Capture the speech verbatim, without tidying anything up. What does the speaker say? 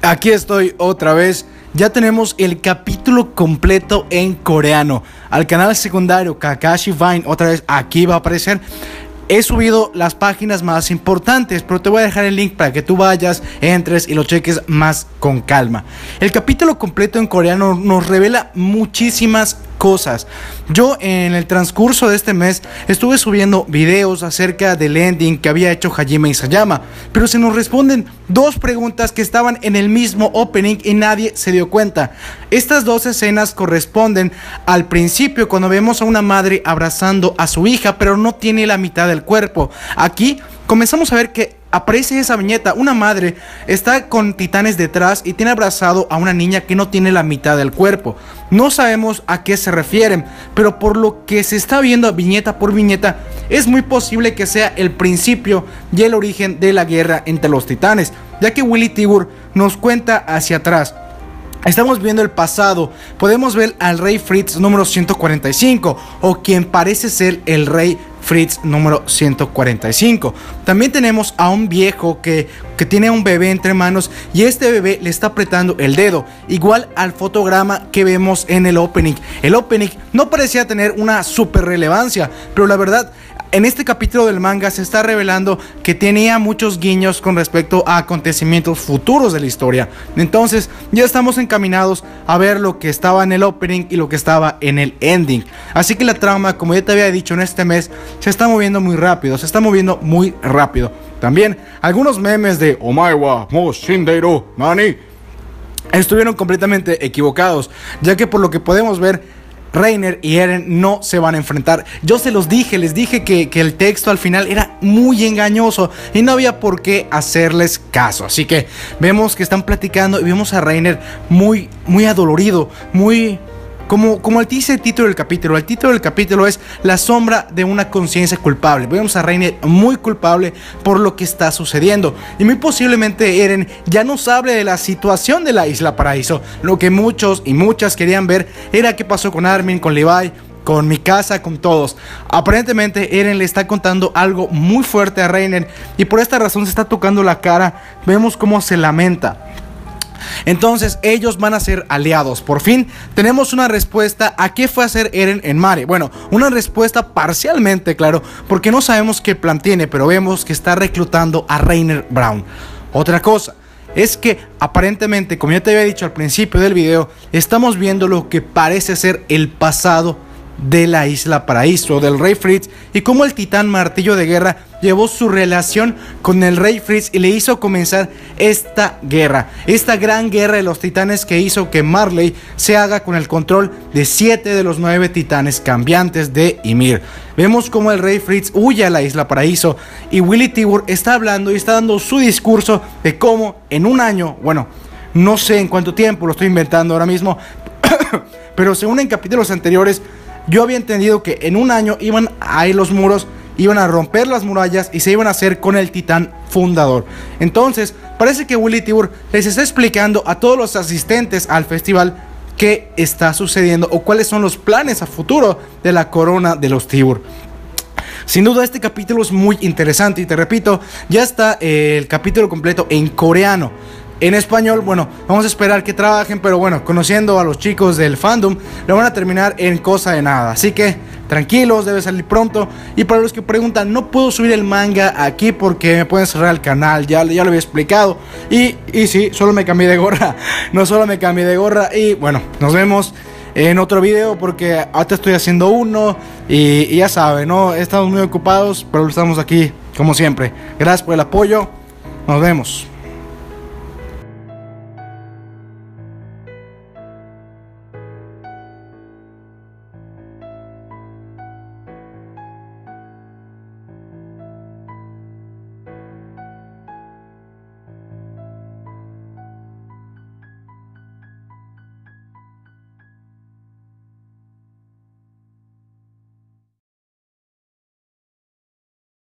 Aquí estoy otra vez. Ya tenemos el capítulo completo en coreano. Al canal secundario Kakashi Vine, otra vez aquí va a aparecer. He subido las páginas más importantes, pero te voy a dejar el link para que tú vayas, entres y lo cheques más con calma. El capítulo completo en coreano nos revela muchísimas cosas. Yo en el transcurso de este mes estuve subiendo videos acerca del ending que había hecho Hajime Isayama, pero se nos responden dos preguntas que estaban en el mismo opening y nadie se dio cuenta. Estas dos escenas corresponden al principio, cuando vemos a una madre abrazando a su hija pero no tiene la mitad del cuerpo. Aquí comenzamos a ver que aparece esa viñeta, una madre está con titanes detrás y tiene abrazado a una niña que no tiene la mitad del cuerpo. No sabemos a qué se refieren, pero por lo que se está viendo viñeta por viñeta, es muy posible que sea el principio y el origen de la guerra entre los titanes, ya que Willy Tibur nos cuenta hacia atrás. Estamos viendo el pasado, podemos ver al rey Fritz número ciento cuarenta y cinco, o quien parece ser el rey Fritz número ciento cuarenta y cinco. También tenemos a un viejo que, que tiene un bebé entre manos y este bebé le está apretando el dedo, igual al fotograma que vemos en el opening. El opening no parecía tener una super relevancia, pero la verdad, en este capítulo del manga se está revelando que tenía muchos guiños con respecto a acontecimientos futuros de la historia. Entonces ya estamos encaminados a ver lo que estaba en el opening y lo que estaba en el ending. Así que la trama, como ya te había dicho, en este mes se está moviendo muy rápido, se está moviendo muy rápido. También algunos memes de Omae wa mou shinderu nani estuvieron completamente equivocados, ya que por lo que podemos ver, Reiner y Eren no se van a enfrentar. Yo se los dije, les dije que, que el texto al final era muy engañoso y no había por qué hacerles caso. Así que vemos que están platicando y vemos a Reiner muy, muy adolorido, muy... Como, como el dice el título del capítulo, el título del capítulo es La sombra de una conciencia culpable. Vemos a Reiner muy culpable por lo que está sucediendo. Y muy posiblemente Eren ya nos hable de la situación de la Isla Paraíso. Lo que muchos y muchas querían ver era qué pasó con Armin, con Levi, con Mikasa, con todos. Aparentemente Eren le está contando algo muy fuerte a Reiner y por esta razón se está tocando la cara. Vemos cómo se lamenta. Entonces ellos van a ser aliados. Por fin tenemos una respuesta a qué fue a hacer Eren en Mare. Bueno, una respuesta parcialmente, claro, porque no sabemos qué plan tiene, pero vemos que está reclutando a Reiner Braun. Otra cosa es que aparentemente, como ya te había dicho al principio del video, estamos viendo lo que parece ser el pasado de la Isla Paraíso, del rey Fritz, y cómo el titán martillo de guerra llevó su relación con el rey Fritz y le hizo comenzar esta guerra, esta gran guerra de los titanes que hizo que Marley se haga con el control de siete de los nueve titanes cambiantes de Ymir. Vemos cómo el rey Fritz huye a la Isla Paraíso y Willy Tibur está hablando y está dando su discurso de cómo en un año, bueno, no sé en cuánto tiempo, lo estoy inventando ahora mismo, pero según en capítulos anteriores, yo había entendido que en un año iban a ir los muros, iban a romper las murallas y se iban a hacer con el titán fundador. Entonces parece que Willy Tibur les está explicando a todos los asistentes al festival qué está sucediendo o cuáles son los planes a futuro de la corona de los Tibur. Sin duda este capítulo es muy interesante y te repito, ya está eh, el capítulo completo en coreano. En español, bueno, vamos a esperar que trabajen, pero bueno, conociendo a los chicos del fandom, lo van a terminar en cosa de nada. Así que tranquilos, debe salir pronto. Y para los que preguntan, no puedo subir el manga aquí porque me pueden cerrar el canal, ya, ya lo había explicado. Y, y sí, solo me cambié de gorra, no solo me cambié de gorra. Y bueno, nos vemos en otro video porque ahorita estoy haciendo uno y, y ya saben, ¿no? Estamos muy ocupados, pero estamos aquí como siempre. Gracias por el apoyo, nos vemos.